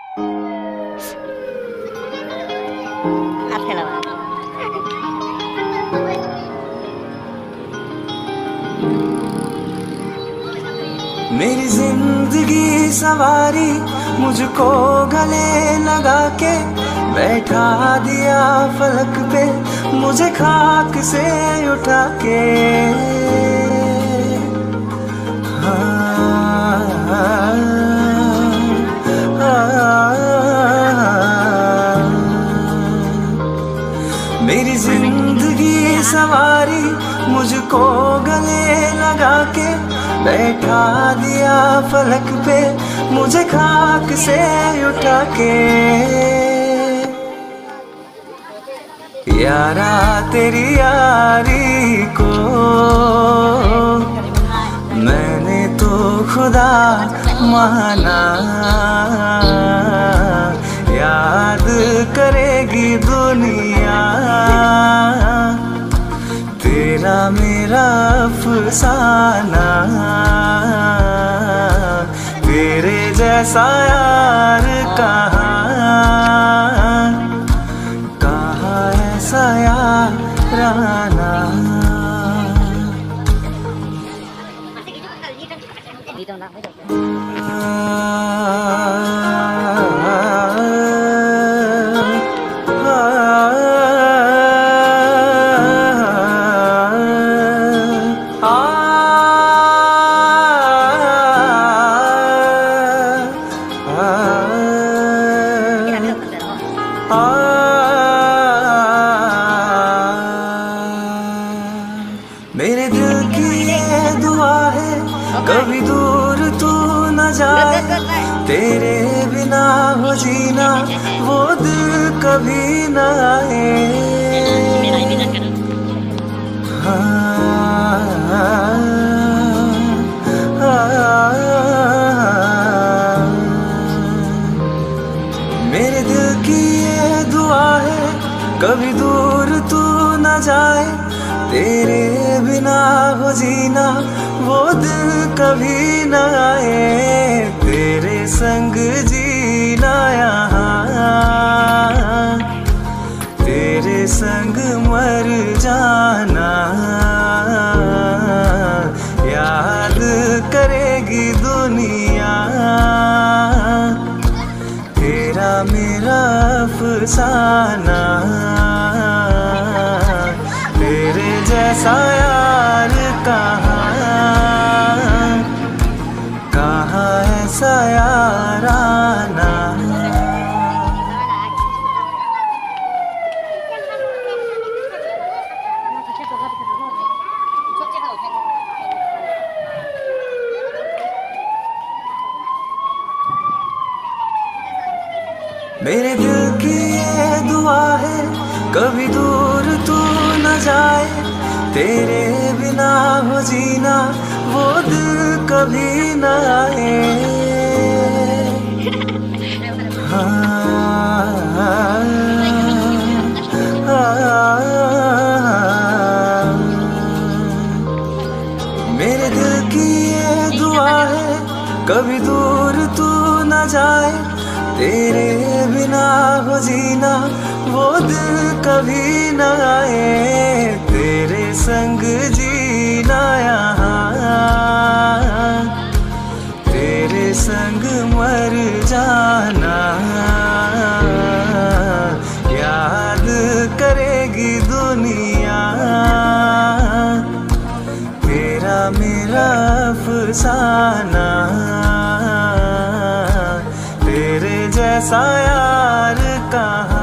मेरी जिंदगी सवारी मुझको गले लगा के बैठा दिया फलक पे मुझे खाक से उठा के। मेरी जिंदगी सवारी मुझको गले लगा के बैठा दिया फलक पे मुझे खाक से उठा के। यारा तेरी यारी को मैंने तो खुदा माना, याद करेगी दुनिया तेरा मेरा अफसाना। तेरे जैसा यार कहाँ ऐसा याराना। मेरे दिल की ये दुआ है कभी दूर तू न जाए, तेरे बिना हो जीना वो दिल कभी न आए। मेरे दिल की ये दुआ है कभी दूर तू न जाए, तेरे बिना हो जीना वो दिल कभी न आए। तेरे संग जीना यहाँ, तेरे संग मर जाना, याद करेगी दुनिया तेरा मेरा अफसाना। तेरे जैसा यार कहाँ ऐसा याराना। मेरे दिल की ये दुआ है कभी दूर तू न जाए, तेरे बिना हो जीना वो दिल कभी न आए। मेरे दिल की ये दुआ है कभी दूर तू न जाए, तेरे बिना हो जीना वो दिल कभी न आए। तेरे संग जीना यहाँ, तेरे संग मर जाना, याद करेगी दुनिया तेरा मेरा अफसाना। तेरे जैसा यार कहाँ